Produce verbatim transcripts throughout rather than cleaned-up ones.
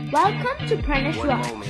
Welcome to Prentice Rocks.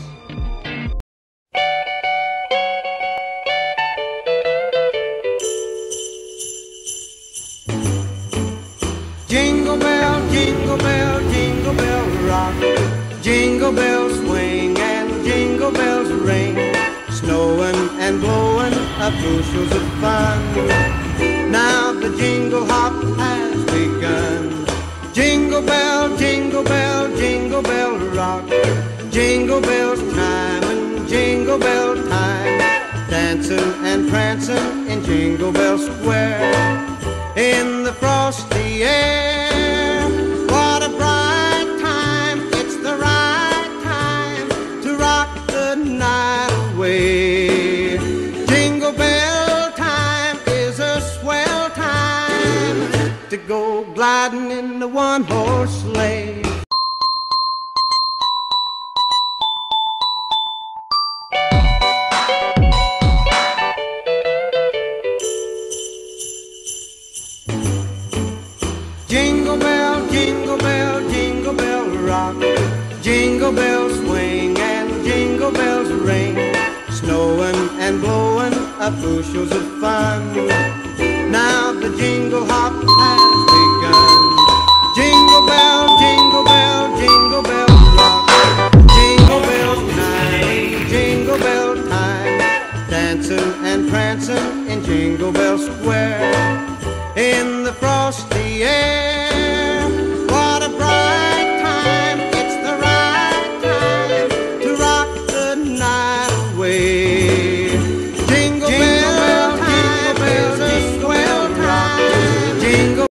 Jingle bell, jingle bell, jingle bell rock. Jingle bells swing and jingle bells ring. Snowing and blowing up bushels of fun. Now the jingle hop has begun. Jingle bell, jingle bell, jingle bell rock. Jingle bells chime and jingle bell time. Dancing and prancing in Jingle Bell Square. In the frosty air, what a bright time. It's the right time to rock the night away. Jingle bell time is a swell time to go gliding in the one-horse sleigh. Jingle bell, jingle bell, jingle bell rock. Jingle bells swing and jingle bells ring. Snowing and blowing up bushels of fun. Now the jingle hop has